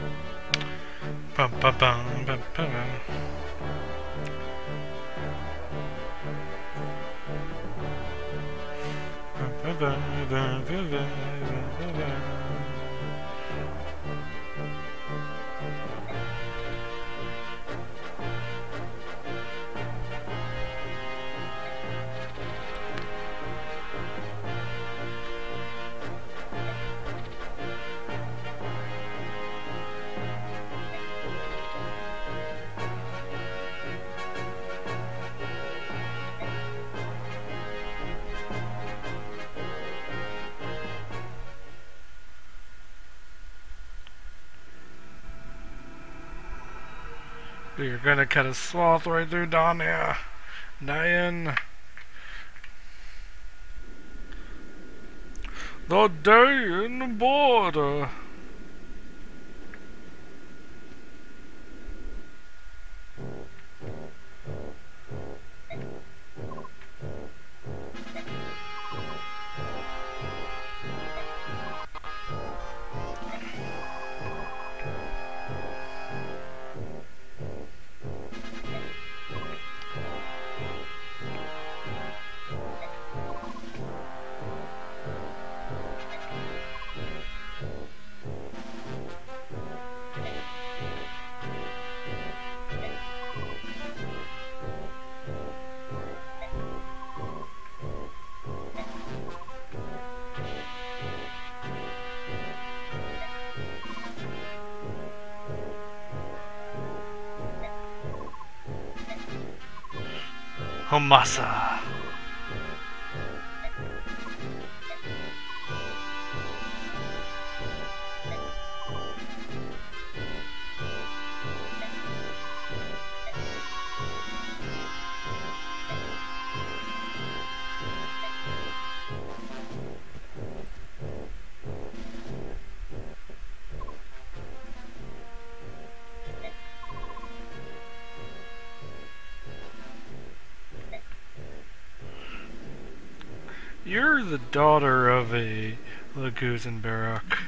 Bum, bum, bum, bum, bum, bum. You're gonna cut a swath right through Dania. Diane. The day in the border. Homasa. You're the daughter of a Laguzenbarak.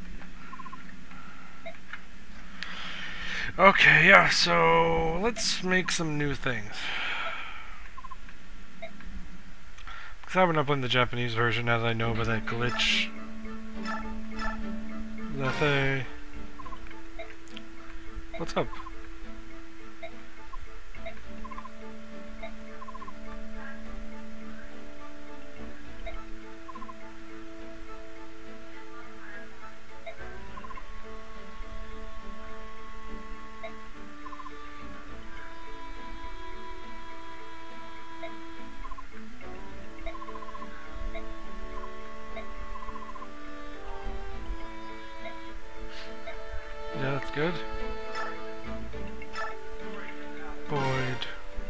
Okay, yeah, so let's make some new things. Because I've been playing the Japanese version, as I know about that glitch. Lethe. What's up? Yeah, that's good. Boyd.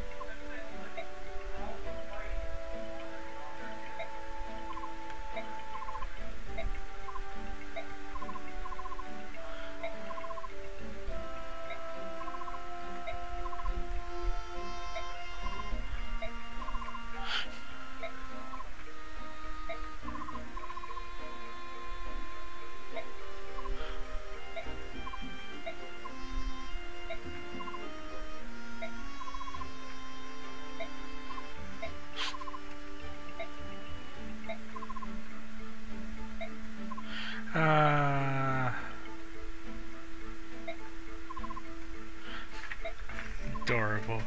Adorable.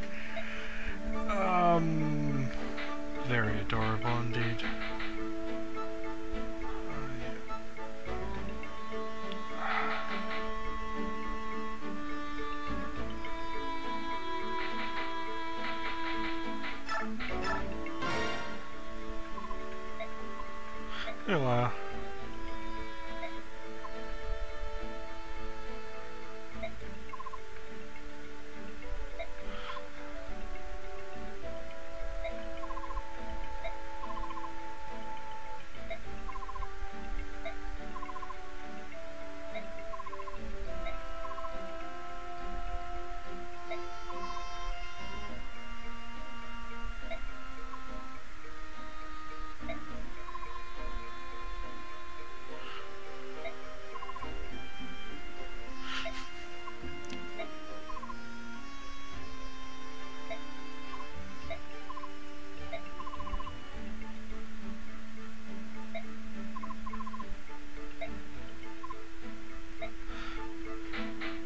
Very adorable indeed. Yeah.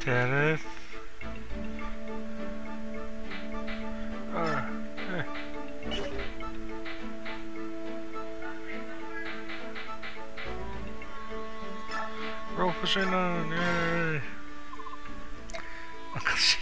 Dennis. Hey. Roll pushing on, yay! Uncle Shane.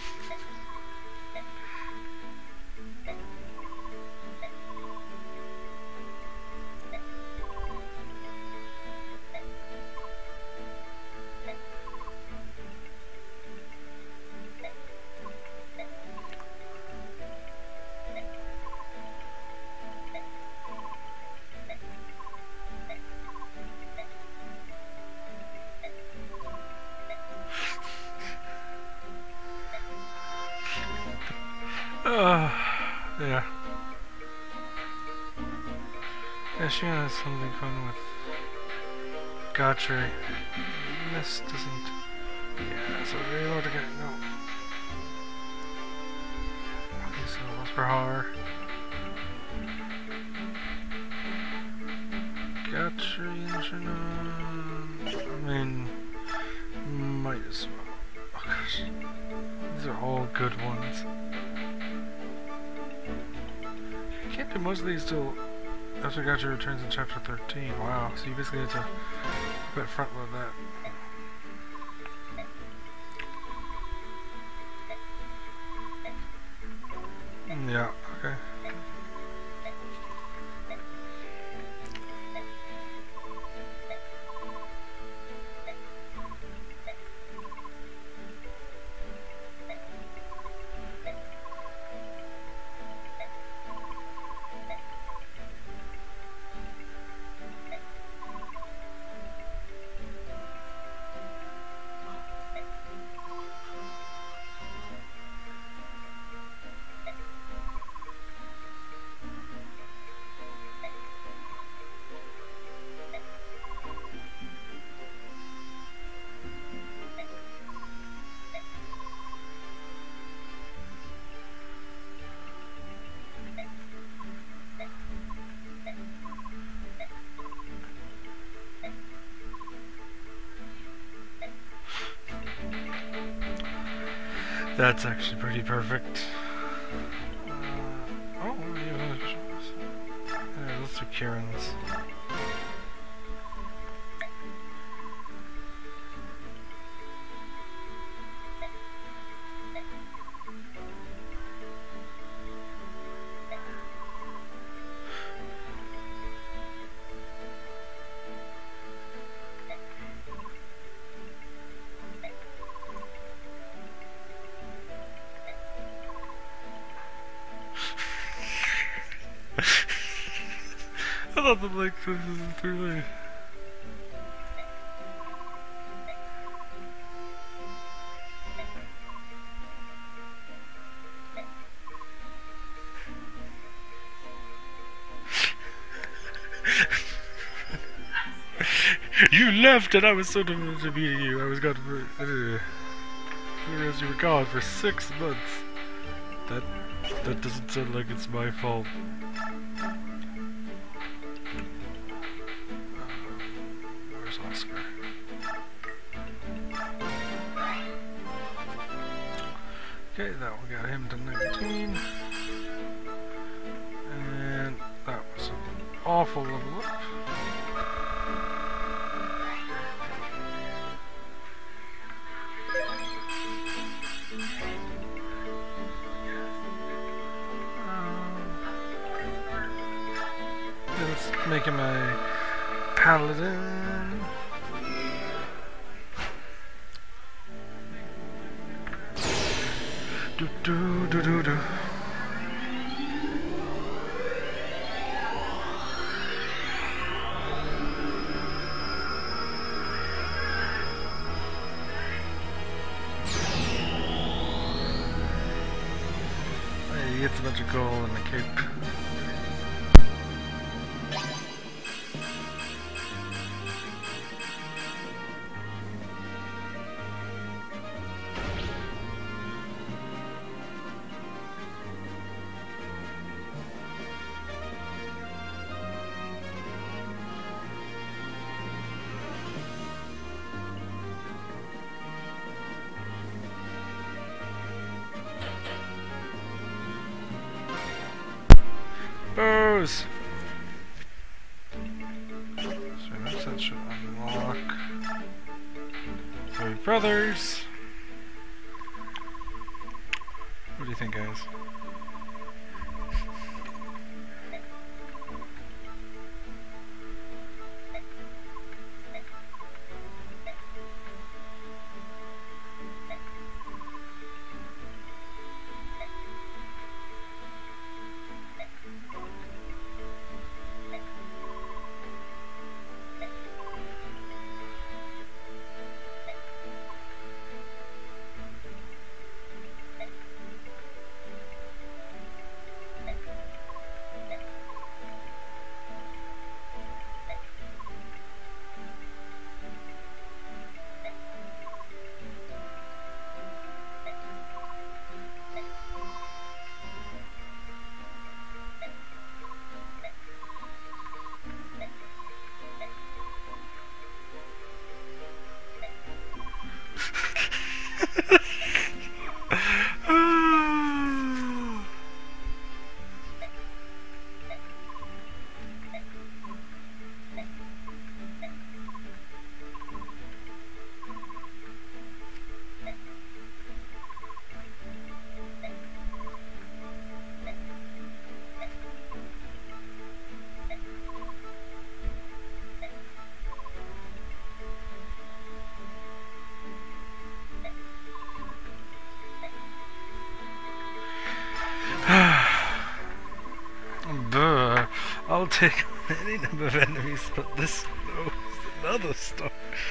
Yeah. Yeah, she has something fun with Gotchery. This doesn't. Yeah, so reload again. No. Okay, so Whisper Horror. Gotchery engine on. I mean, might as well. Oh gosh. These are all good ones. Can't do most of these till after Gotcha returns in chapter 13. Wow, so you basically have to put front load that. Yeah, okay. That's actually pretty perfect. Oh, yeah, let's do Kieran's. I thought the like this is too late. You left and I was so devoted to meeting you. I was gone for whereas you were gone for 6 months. That doesn't sound like it's my fault. Where's Oscar? Okay, that one got him to 19. And that was an awful level up. Let's make him a paladin. Do do do do do. He gets a bunch of gold in the cape. goes! So that should unlock 3 brothers. What do you think, guys? Buh. I'll take any number of enemies, but this no, is another star.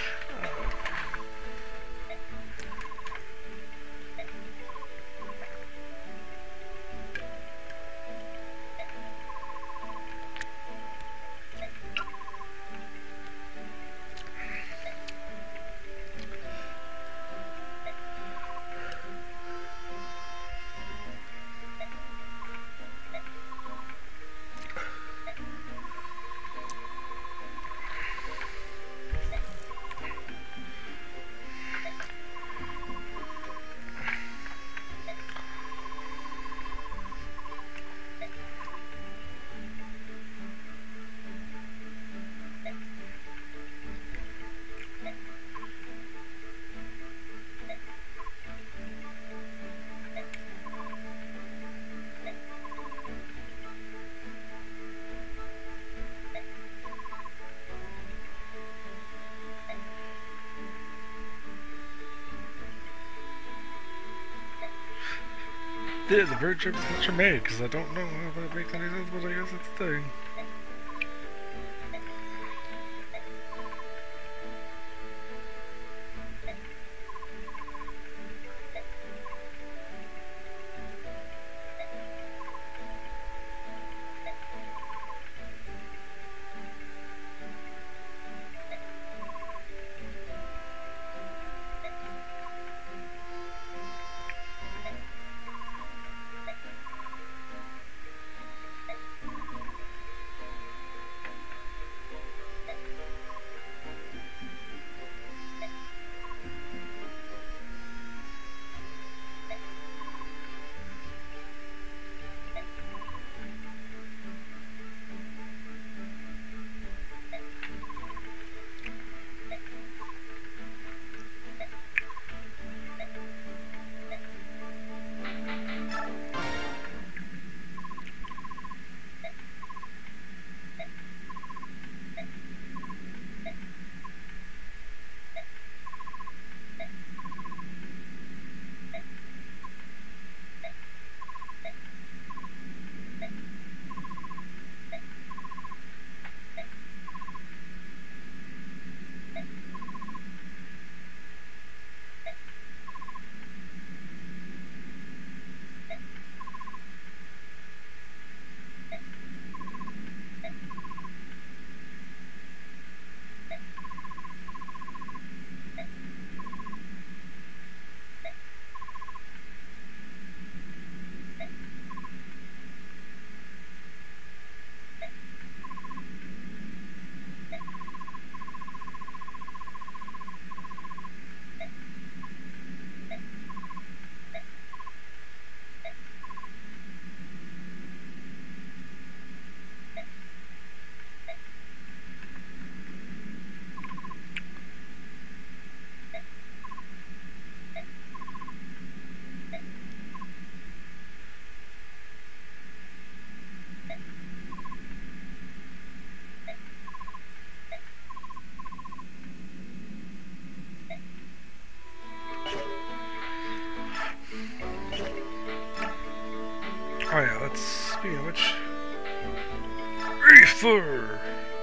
Yeah, the bird trip's extra made, because I don't know how that makes any sense, but I guess it's a thing. Oh yeah, let's, speaking of which, Reefer!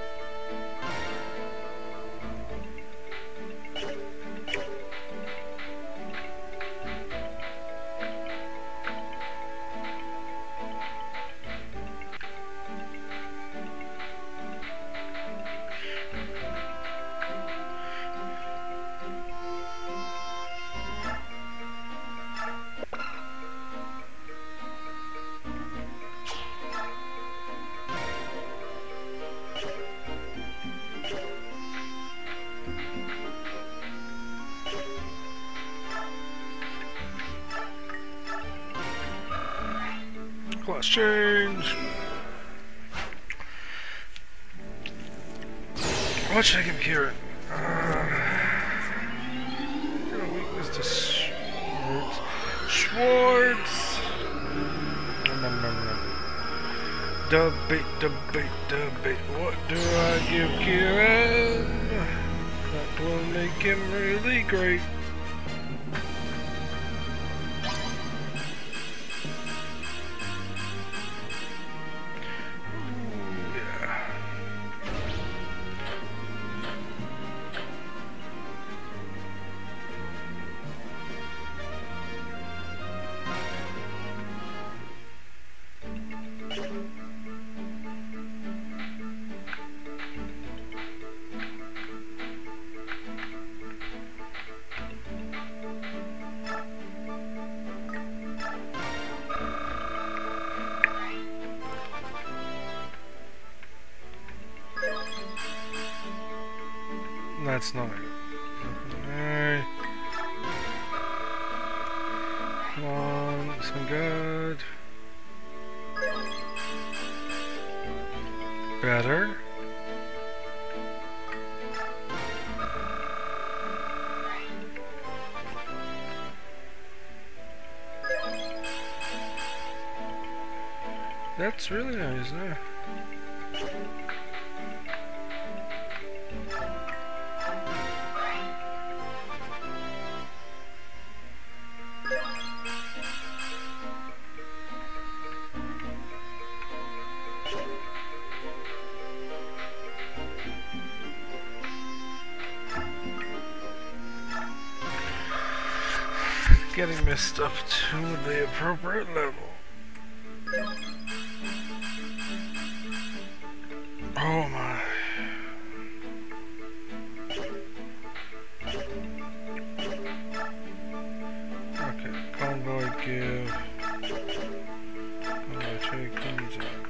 Class change. What should I give Kieran? Weakness to Schwartz. Schwartz. Debate. What do I give Kieran? That will make him really great. That's not it. Alright. Come on, this one good. Better. That's really nice, huh? Getting messed up to the appropriate level. Oh my. Okay, convoy give. Convoy take these out.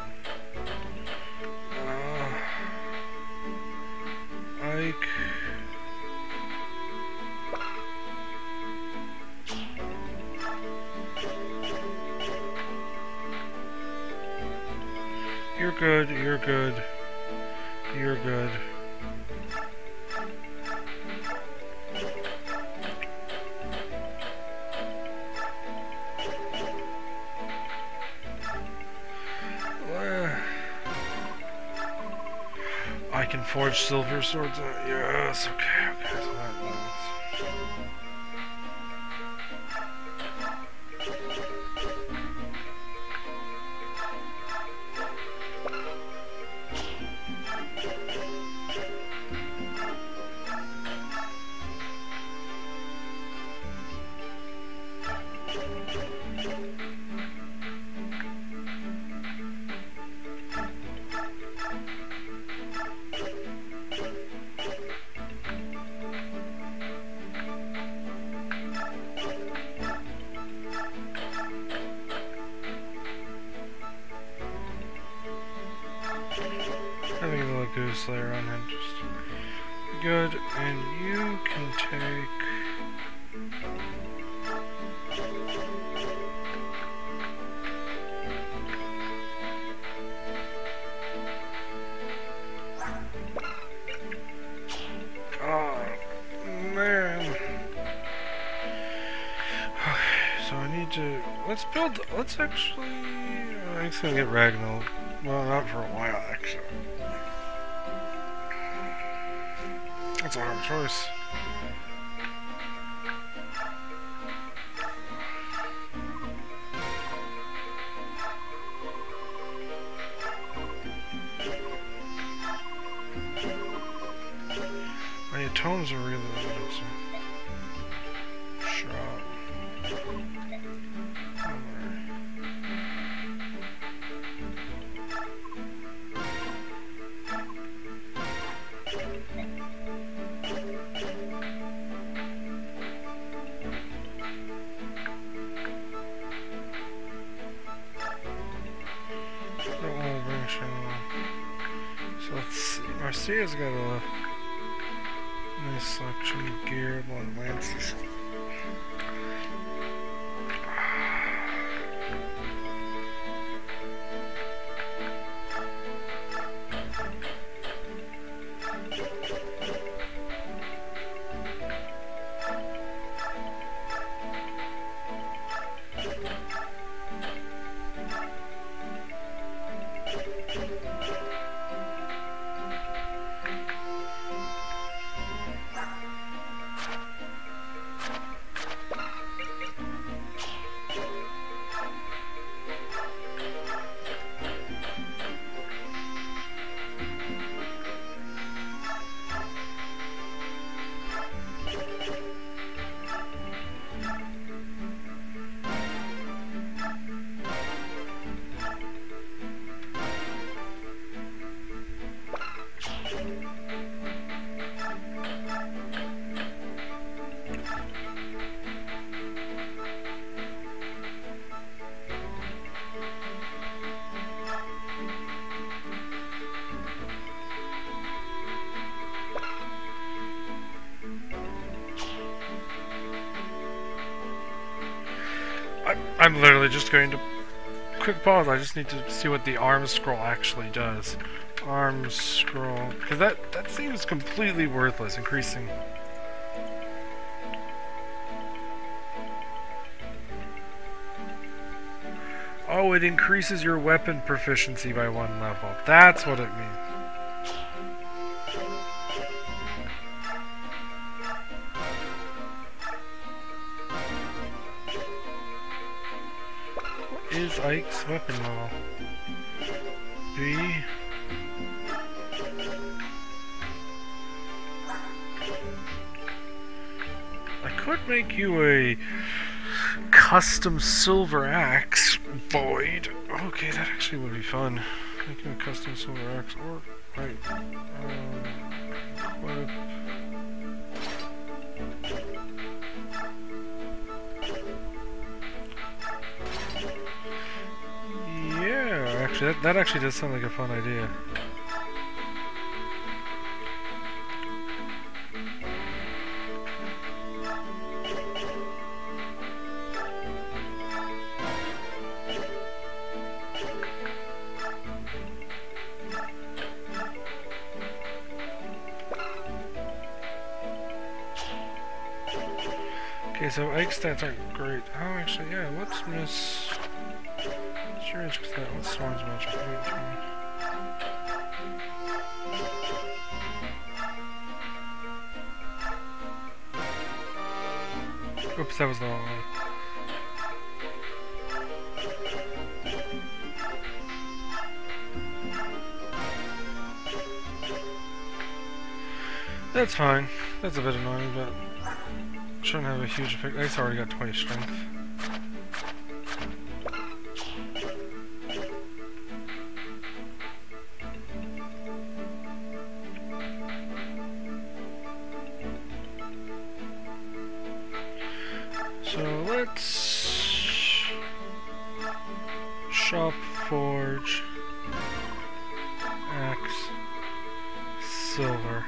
Ike. You're good, you're good. You're good. I can forge silver swords out. Yes, okay, so that means. Having a little Goose Slayer on him, just good, and you can take. Oh man. Okay, so I need to. Let's actually. I'm just gonna get Ragnall. Well, not for a while, actually. That's a hard choice. tomes are really limited, so... Shop. So let's see. Marcia's got a nice selection of gear, a lot of lances. I'm literally just going to quick pause. I just need to see what the arm scroll actually does. Arm scroll, because that seems completely worthless. Increasing. Oh, it increases your weapon proficiency by 1 level. That's what it means. Is Ike's weapon level? B. I could make you a custom silver axe, Void. Okay, that actually would be fun. Making a custom silver axe, or right. Equip. That actually does sound like a fun idea. Okay, so egg stats aren't great. Oh, actually, yeah, what's Miss... Sure, because that one Swarm's magic. Oops, that was the wrong one. That's fine. That's a bit annoying, but shouldn't have a huge effect. It's already got 20 strength. So let's shop, forge, axe, silver.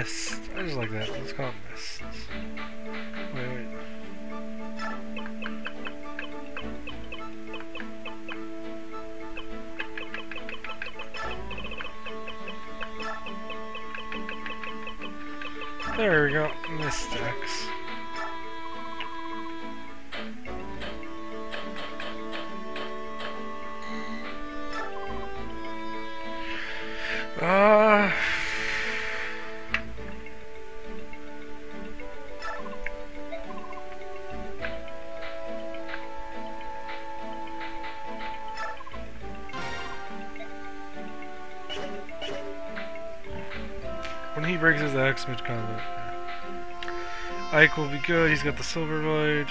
mist. I just like that. Let's call it mist. Wait. There we go. Mist X. When he breaks his axe mid-combat. Ike will be good, he's got the silver blade.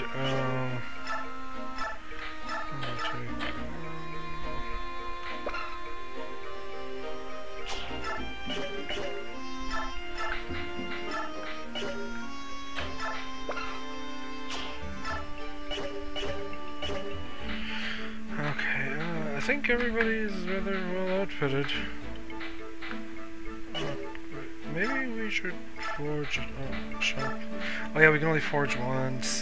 I think everybody is rather well outfitted. Maybe we should forge shop. Oh yeah, we can only forge once.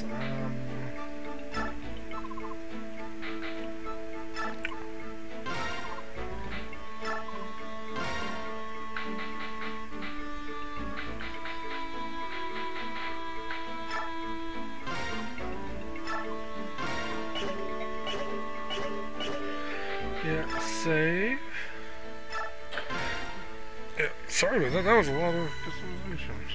Yeah, save. Yeah, sorry about that. That was a lot of customizations.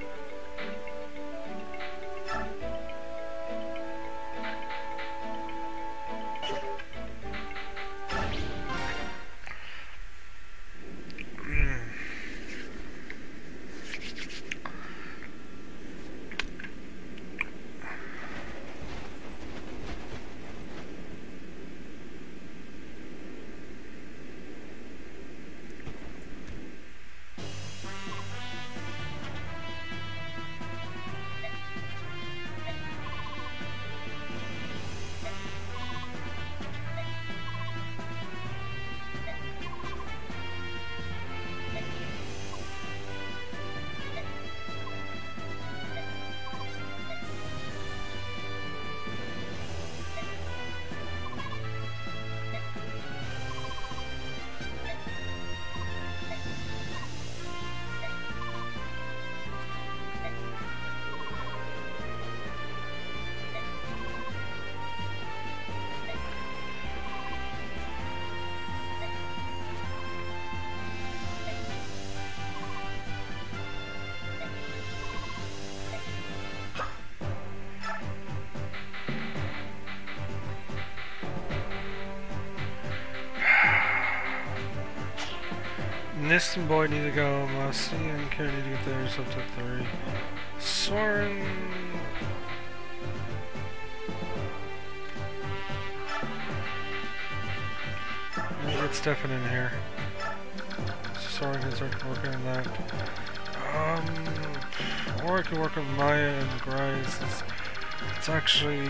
Nist and Boyd need to go. Mossy and Karen need to get theirs up to 3. Soren. We'll get Stefan in here. Soren can start working on that. Or I can work on Maya and Grice. It's actually.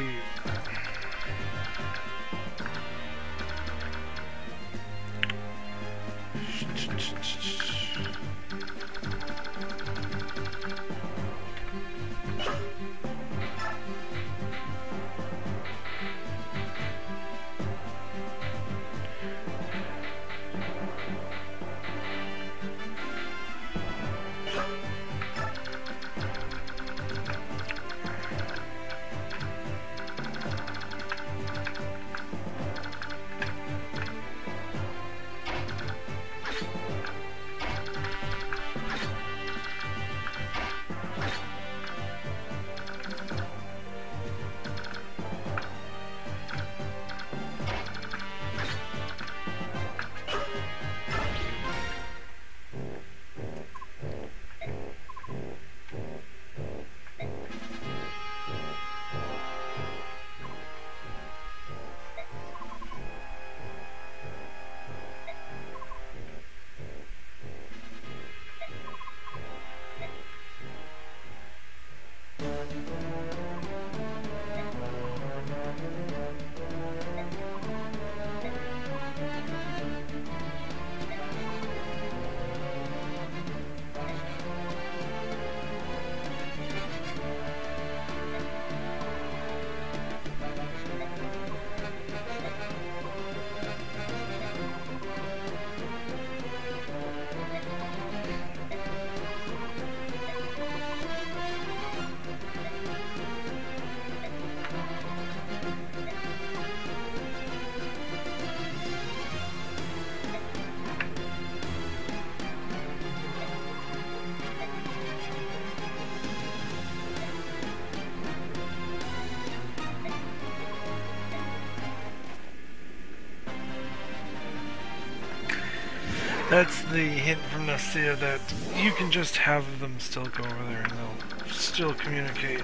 That's the hint from Nastia that you can just have them still go over there and they'll still communicate.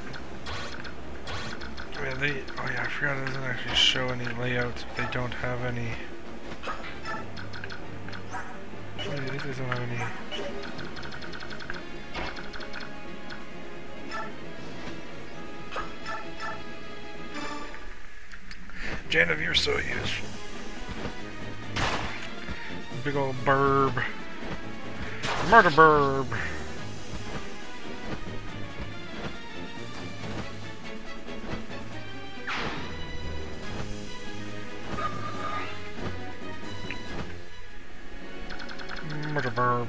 Oh yeah, I forgot it doesn't actually show any layouts if they don't have any. Wait, these guys don't have any. Genevieve Soyuz. Big old burb. Murder burb. Murder burb.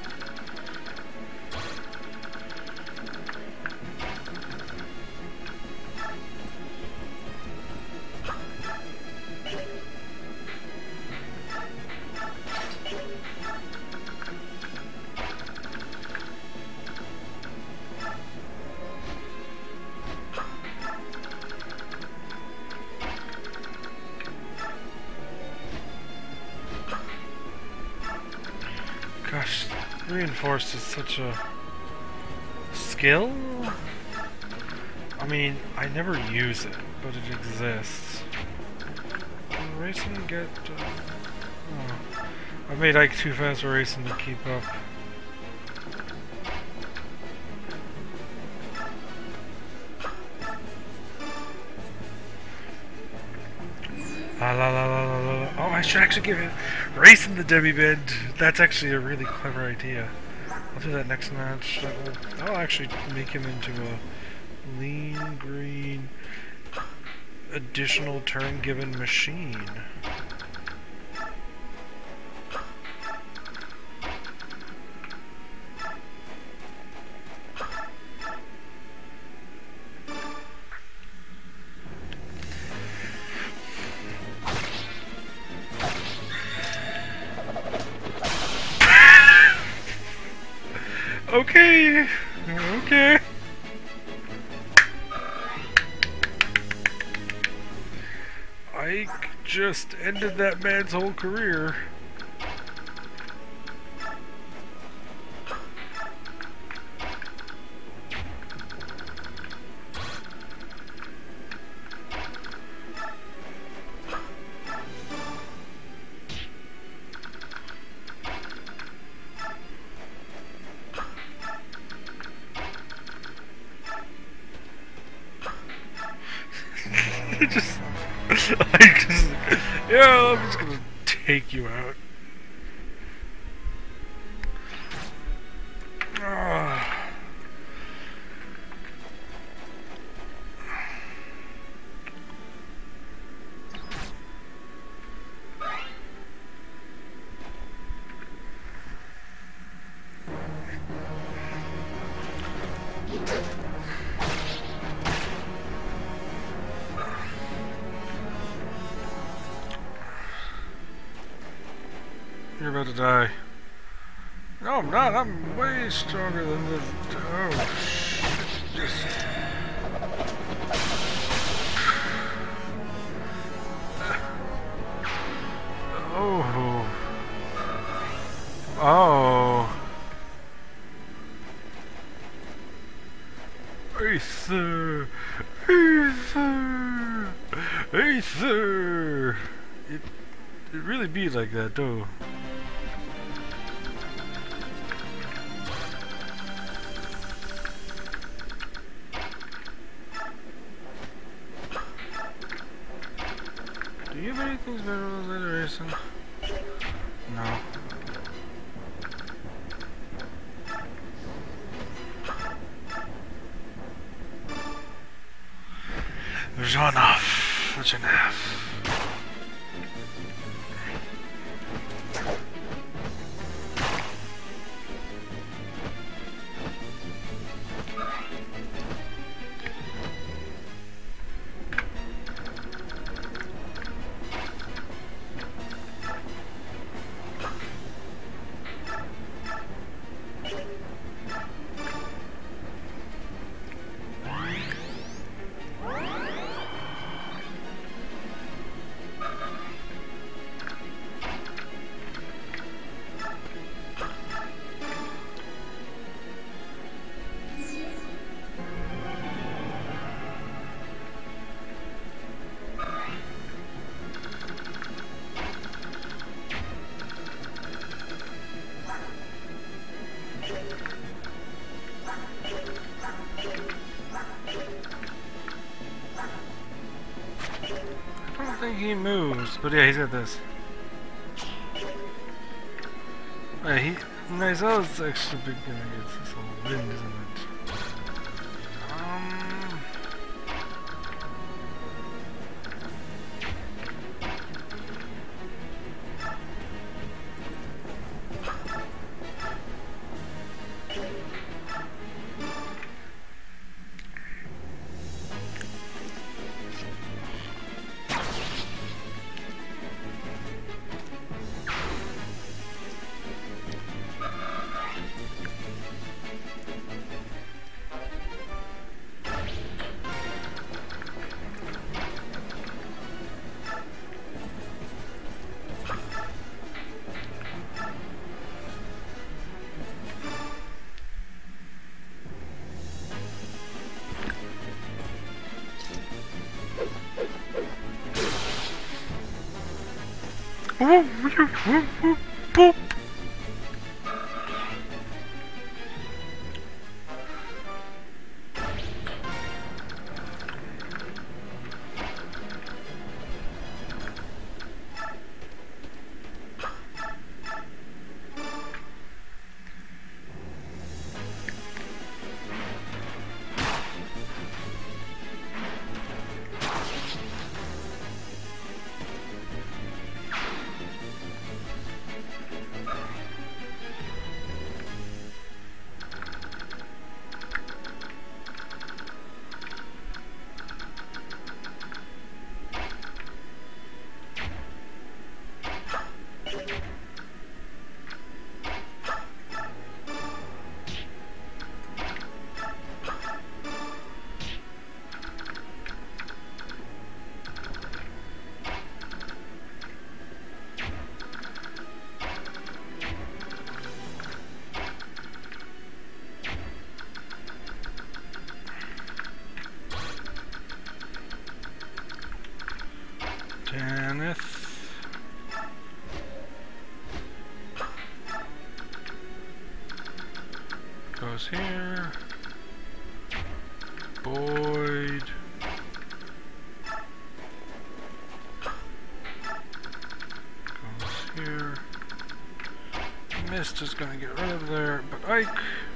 Gosh, reinforced is such a skill? I mean, I never use it, but it exists. Can racing get... oh. I made Ike too fast for racing to keep up. La la la la la la. Oh, I should actually give it racing the demi-bend. That's actually a really clever idea. I'll do that next match. I'll actually make him into a lean green additional turn given machine. Okay, okay. Ike just ended that man's whole career. Yeah, I'm just gonna take you out. You're about to die. No, I'm not. I'm way stronger than this. Oh, shit. Just... oh. Oh. Aether. Aether. Aether. It really be like that, though. Do you have anything better than racing? No. Janaf. he moves, but yeah, he's got this. Yeah, nice. Oh, it's extra big. It's this whole wind, isn't it? Boop. Goes here. Boyd. Goes here. Mist is gonna get rid of there, but Ike.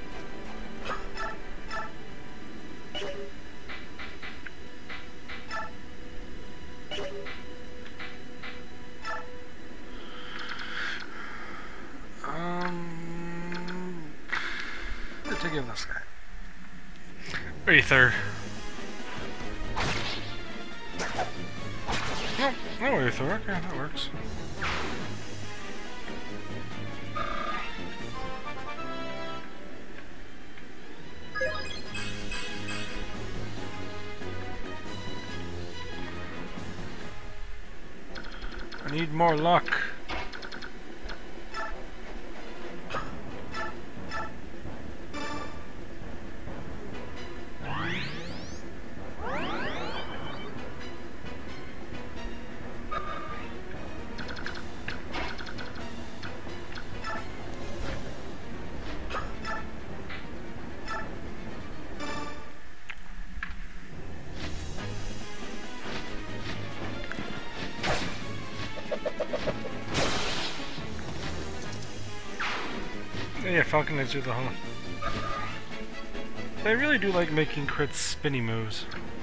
To give this guy Aether. No Aether, okay, that works. I need more luck. Yeah, Falcon Knights do the whole. They really do like making crits spinny moves.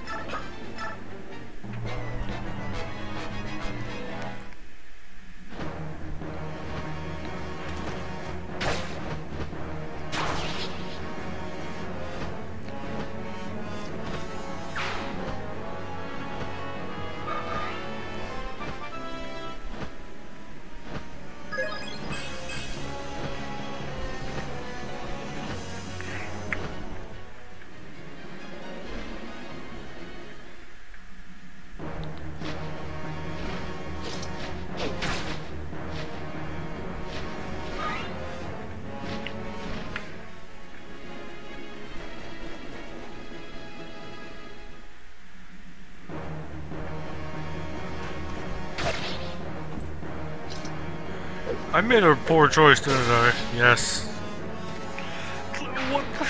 I made a poor choice, didn't I? Yes. What the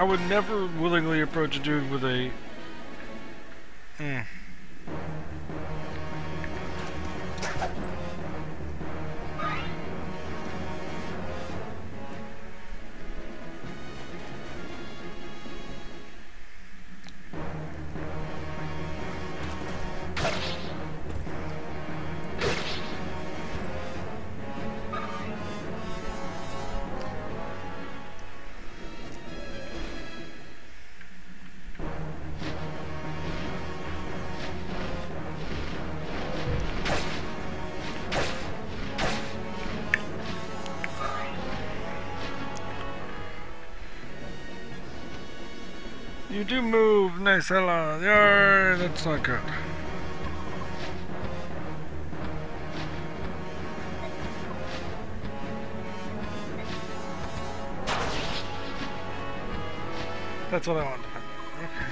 I would never willingly approach a dude with a... You do move, nice hella. Yarr, that's not good. That's what I want. Okay.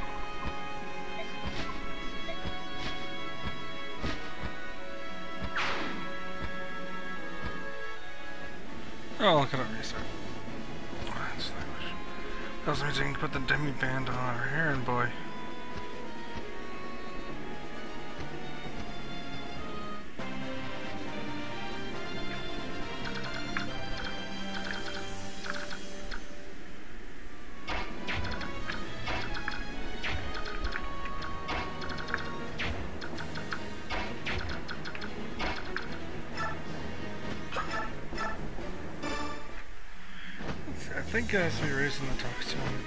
Oh, look at it restart. That was amazing to put the demi band on our Heron boy. I think it has to be raising the talks to him.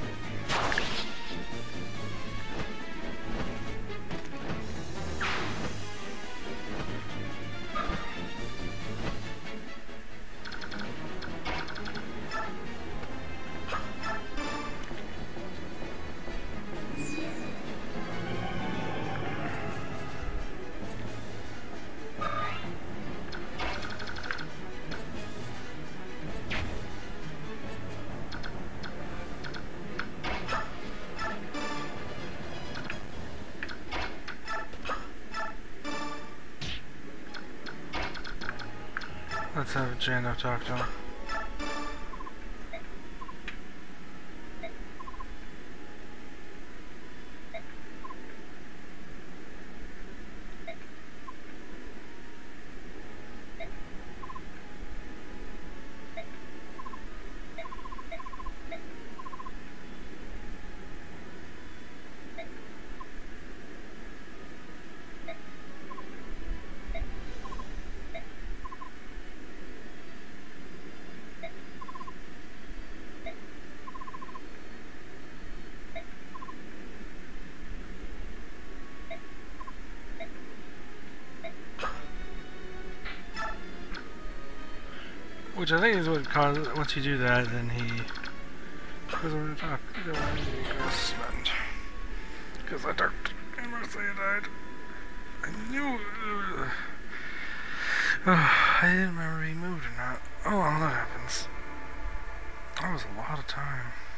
Let's have Jano talk to him. Which I think is what causes, once you do that, then he goes over to talk. You don't want to spend. Because I darked. And mostly I died. I knew. I didn't remember he moved or not. Oh well, that happens. That was a lot of time.